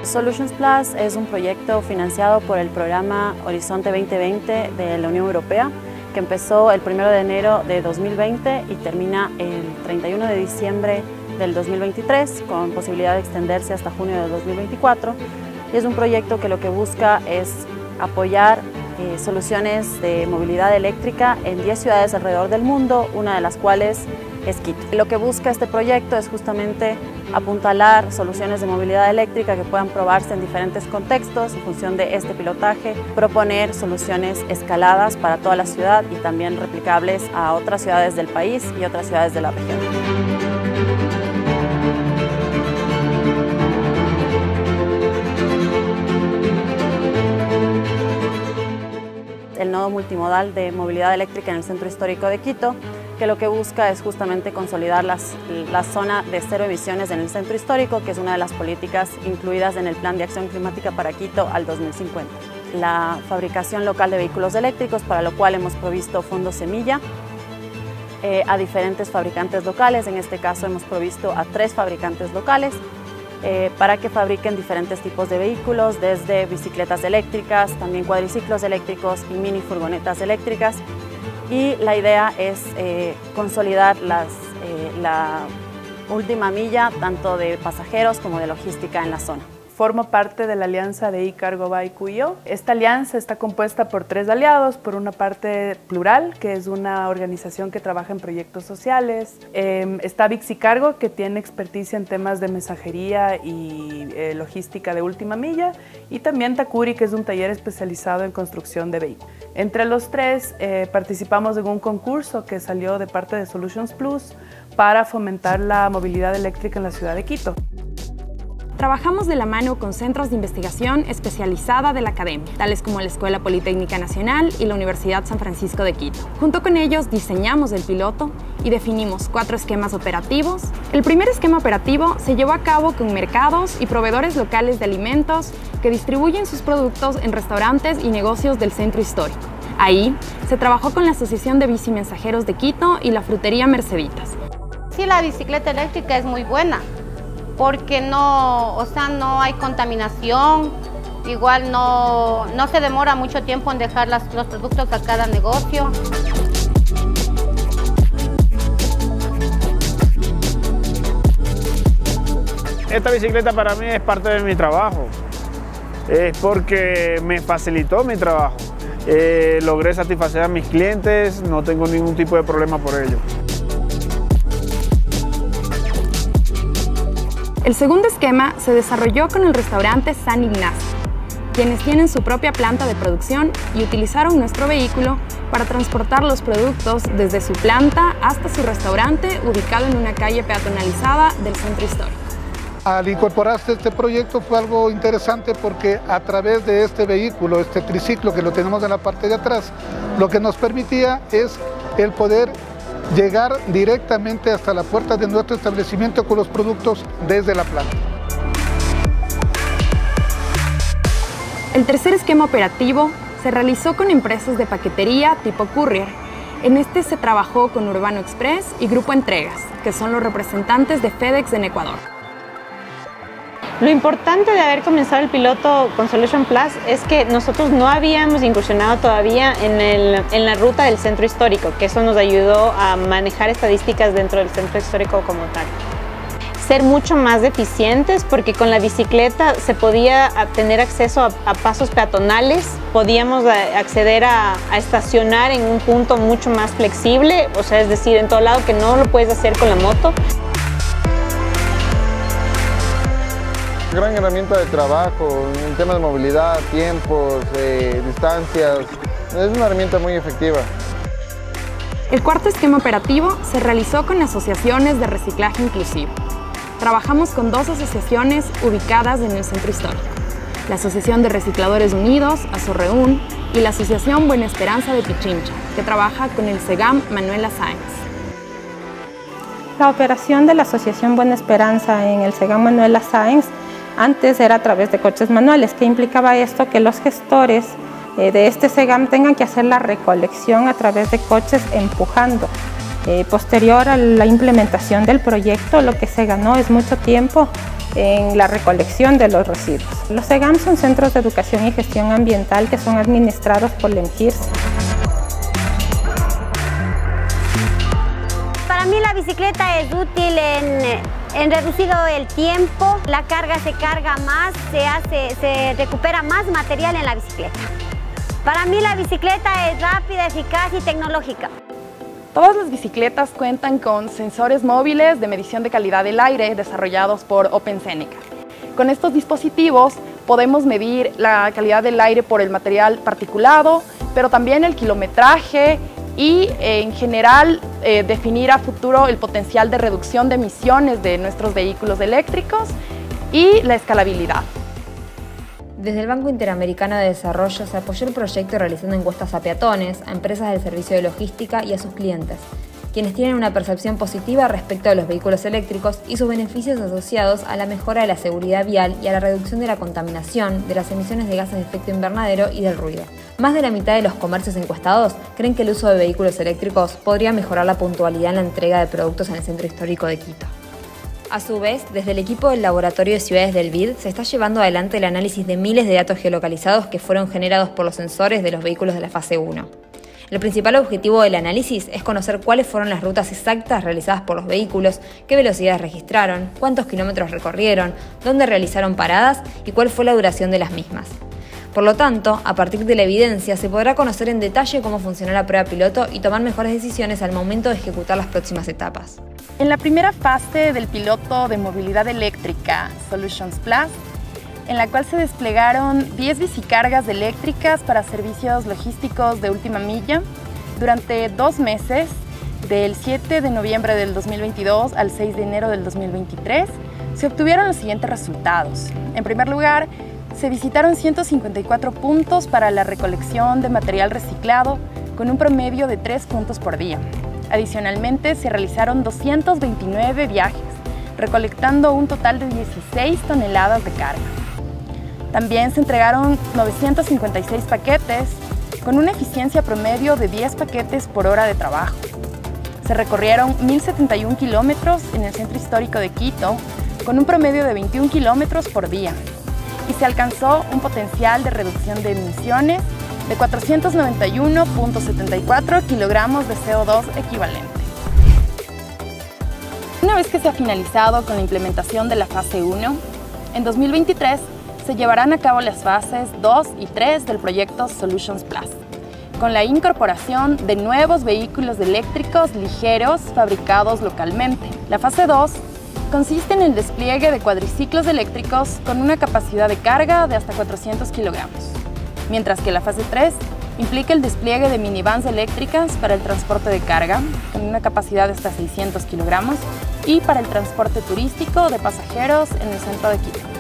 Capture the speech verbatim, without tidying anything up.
Solutions Plus es un proyecto financiado por el programa Horizonte veinte veinte de la Unión Europea, que empezó el primero de enero de dos mil veinte y termina el treinta y uno de diciembre del dos mil veintitrés, con posibilidad de extenderse hasta junio de dos mil veinticuatro. Y es un proyecto que lo que busca es apoyar eh, soluciones de movilidad eléctrica en diez ciudades alrededor del mundo, una de las cuales es Quito. Lo que busca este proyecto es justamente apuntalar soluciones de movilidad eléctrica que puedan probarse en diferentes contextos. En función de este pilotaje, proponer soluciones escaladas para toda la ciudad y también replicables a otras ciudades del país y otras ciudades de la región. El nodo multimodal de movilidad eléctrica en el centro histórico de Quito, que lo que busca es justamente consolidar las, la zona de cero emisiones en el centro histórico, que es una de las políticas incluidas en el Plan de Acción Climática para Quito al dos mil cincuenta. La fabricación local de vehículos eléctricos, para lo cual hemos provisto fondos semilla eh, a diferentes fabricantes locales. En este caso hemos provisto a tres fabricantes locales eh, para que fabriquen diferentes tipos de vehículos, desde bicicletas eléctricas, también cuadriciclos eléctricos y mini furgonetas eléctricas. Y la idea es eh, consolidar las, eh, la última milla tanto de pasajeros como de logística en la zona. Formo parte de la alianza de eCargo by Cuyo. Esta alianza está compuesta por tres aliados. Por una parte, Plural, que es una organización que trabaja en proyectos sociales. Eh, está Bixicargo, que tiene experticia en temas de mensajería y eh, logística de última milla. Y también Takuri, que es un taller especializado en construcción de vehículos. Entre los tres eh, participamos en un concurso que salió de parte de Solutions Plus para fomentar la movilidad eléctrica en la ciudad de Quito. Trabajamos de la mano con centros de investigación especializada de la academia, tales como la Escuela Politécnica Nacional y la Universidad San Francisco de Quito. Junto con ellos diseñamos el piloto y definimos cuatro esquemas operativos. El primer esquema operativo se llevó a cabo con mercados y proveedores locales de alimentos que distribuyen sus productos en restaurantes y negocios del centro histórico. Ahí se trabajó con la Asociación de Bicimensajeros de Quito y la Frutería Merceditas. Sí, la bicicleta eléctrica es muy buena, porque no, o sea, no hay contaminación, igual no, no se demora mucho tiempo en dejar las, los productos a cada negocio. Esta bicicleta para mí es parte de mi trabajo, es porque me facilitó mi trabajo. Eh, logré satisfacer a mis clientes, no tengo ningún tipo de problema por ello. El segundo esquema se desarrolló con el restaurante San Ignacio, quienes tienen su propia planta de producción y utilizaron nuestro vehículo para transportar los productos desde su planta hasta su restaurante, ubicado en una calle peatonalizada del centro histórico. Al incorporarse este proyecto fue algo interesante porque a través de este vehículo, este triciclo que lo tenemos en la parte de atrás, lo que nos permitía es el poder llegar directamente hasta la puerta de nuestro establecimiento con los productos desde la planta. El tercer esquema operativo se realizó con empresas de paquetería tipo courier. En este se trabajó con Urbano Express y Grupo Entregas, que son los representantes de FedEx en Ecuador. Lo importante de haber comenzado el piloto con Solution Plus es que nosotros no habíamos incursionado todavía en, el, en la ruta del centro histórico, que eso nos ayudó a manejar estadísticas dentro del centro histórico como tal. Ser mucho más eficientes, porque con la bicicleta se podía tener acceso a, a pasos peatonales, podíamos acceder a, a estacionar en un punto mucho más flexible, o sea, es decir, en todo lado, que no lo puedes hacer con la moto. Gran herramienta de trabajo en temas de movilidad, tiempos, eh, distancias. Es una herramienta muy efectiva. El cuarto esquema operativo se realizó con asociaciones de reciclaje inclusivo. Trabajamos con dos asociaciones ubicadas en el centro histórico: la Asociación de Recicladores Unidos, ASORREUN, y la Asociación Buena Esperanza de Pichincha, que trabaja con el SEGAM Manuela Sáenz. La operación de la Asociación Buena Esperanza en el SEGAM Manuela Sáenz antes era a través de coches manuales. ¿Qué implicaba esto? Que los gestores eh, de este SEGAM tengan que hacer la recolección a través de coches empujando. Eh, posterior a la implementación del proyecto, lo que se ganó es mucho tiempo en la recolección de los residuos. Los SEGAM son centros de educación y gestión ambiental que son administrados por la EMGIRSA. Para mí la bicicleta es útil en, en reducido el tiempo, la carga se carga más, se, hace, se recupera más material en la bicicleta. Para mí la bicicleta es rápida, eficaz y tecnológica. Todas las bicicletas cuentan con sensores móviles de medición de calidad del aire desarrollados por OpenSeneca. Con estos dispositivos podemos medir la calidad del aire por el material particulado, pero también el kilometraje y eh, en general eh, definir a futuro el potencial de reducción de emisiones de nuestros vehículos eléctricos y la escalabilidad. Desde el Banco Interamericano de Desarrollo se apoyó el proyecto realizando encuestas a peatones, a empresas del servicio de logística y a sus clientes, quienes tienen una percepción positiva respecto a los vehículos eléctricos y sus beneficios asociados a la mejora de la seguridad vial y a la reducción de la contaminación, de las emisiones de gases de efecto invernadero y del ruido. Más de la mitad de los comercios encuestados creen que el uso de vehículos eléctricos podría mejorar la puntualidad en la entrega de productos en el centro histórico de Quito. A su vez, desde el equipo del Laboratorio de Ciudades del B I D se está llevando adelante el análisis de miles de datos geolocalizados que fueron generados por los sensores de los vehículos de la fase uno. El principal objetivo del análisis es conocer cuáles fueron las rutas exactas realizadas por los vehículos, qué velocidades registraron, cuántos kilómetros recorrieron, dónde realizaron paradas y cuál fue la duración de las mismas. Por lo tanto, a partir de la evidencia se podrá conocer en detalle cómo funcionó la prueba piloto y tomar mejores decisiones al momento de ejecutar las próximas etapas. En la primera fase del piloto de movilidad eléctrica Solutions Plus, en la cual se desplegaron diez bicicargas eléctricas para servicios logísticos de última milla, durante dos meses, del siete de noviembre del dos mil veintidós al seis de enero del dos mil veintitrés, se obtuvieron los siguientes resultados. En primer lugar, se visitaron ciento cincuenta y cuatro puntos para la recolección de material reciclado, con un promedio de tres puntos por día. Adicionalmente, se realizaron doscientos veintinueve viajes, recolectando un total de dieciséis toneladas de carga. También se entregaron novecientos cincuenta y seis paquetes, con una eficiencia promedio de diez paquetes por hora de trabajo. Se recorrieron mil setenta y un kilómetros en el centro histórico de Quito, con un promedio de veintiún kilómetros por día. Y se alcanzó un potencial de reducción de emisiones de cuatrocientos noventa y uno punto setenta y cuatro kilogramos de C O dos equivalente. Una vez que se ha finalizado con la implementación de la fase uno, en dos mil veintitrés se llevarán a cabo las fases dos y tres del proyecto Solutions Plus, con la incorporación de nuevos vehículos eléctricos ligeros fabricados localmente. La fase dos consiste en el despliegue de cuadriciclos eléctricos con una capacidad de carga de hasta cuatrocientos kilogramos, mientras que la fase tres implica el despliegue de minivans eléctricas para el transporte de carga con una capacidad de hasta seiscientos kilogramos y para el transporte turístico de pasajeros en el centro de Quito.